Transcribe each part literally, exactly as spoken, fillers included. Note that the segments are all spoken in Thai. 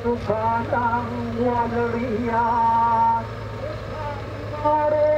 สุขาตังวาริยาเร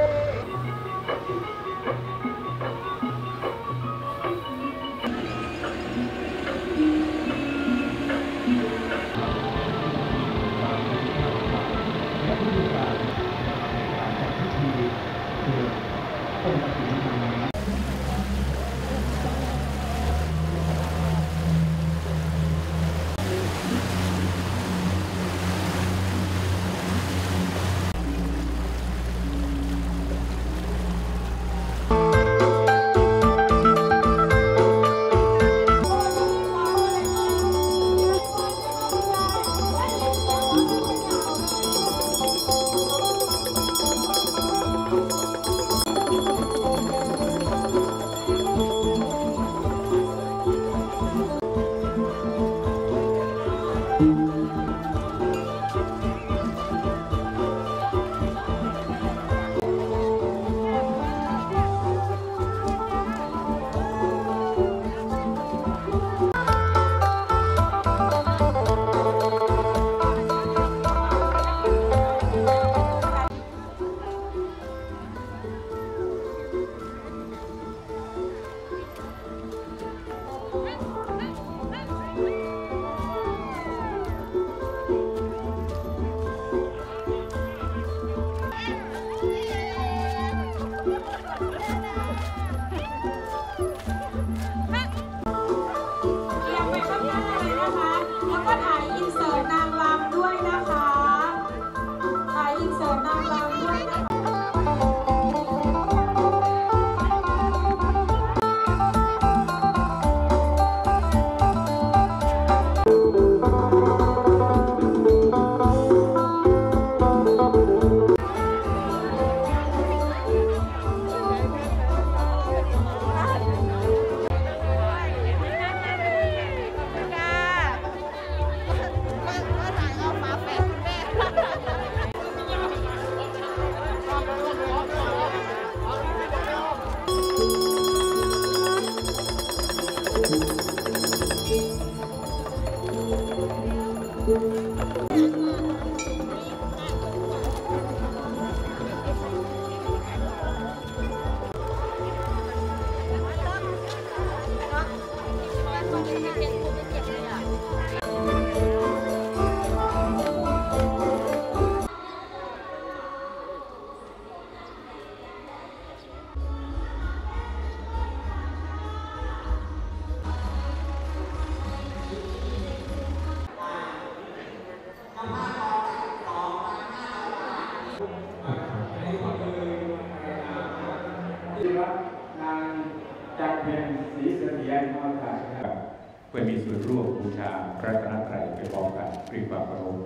นางจันเพ็ญศรีเสถียรมรดกนะครับเพื่อมีส่วนร่วมบูชาพระรัตนตรัยไปพร้อมกันด้วยความเคารพ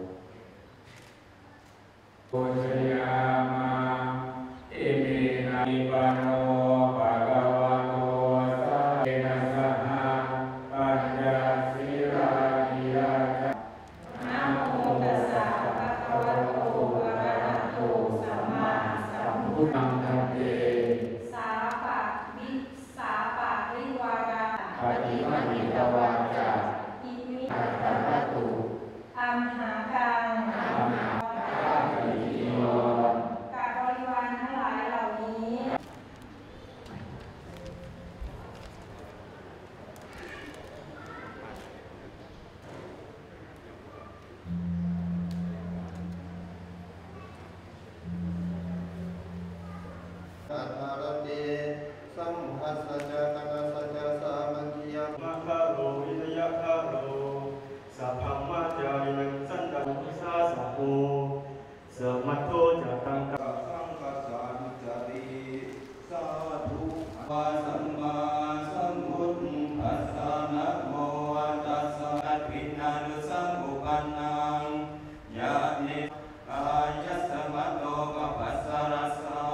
โพชยามาเอเมนะนิปโนภะคะวะโตสะเอนะสะหะปัญญาสิรานิยะนะโมตัสสะภะคะวะโตอะระหะโตสัมมาสัมพุทธัสสะปฏิมาหิตวาจาอิมิอัตตะตุอัมหากังอัมหากังอิโยกับบริวารทั้งหลายเหล่านี้สัทธารเตสัมภัสสะจะนังสัจจะสามัคคียะมะคาโรวิทยะคาโรสัพพัมมาจารินังสันตังวิสาสะโหสมัทโธจะตังกะสังกัสสานุจาริสาธุวะสัมมาสัมพุทธัสสะนะโมตัสสะภินนานุสัมมุปันนังยะนิกายะสมัตโตกะปัสสะรัสสะ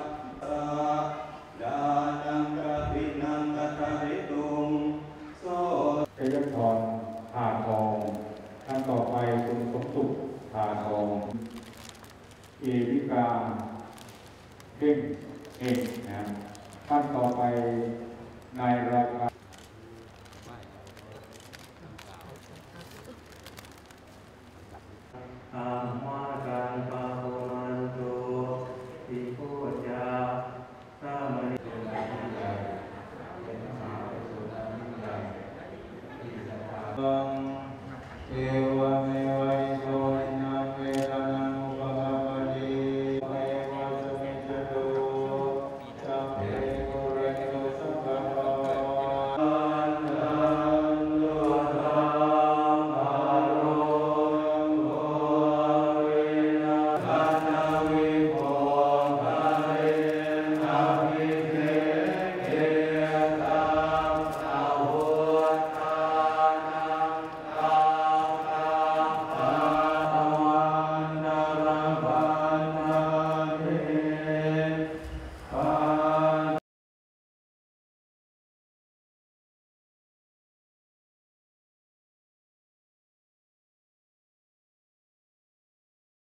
เจริญพรผ่าทองท่านต่อไปคุณสมสุขผ่าทองเอวิกาเพ่งเอกนะท่านต่อไปนายราคา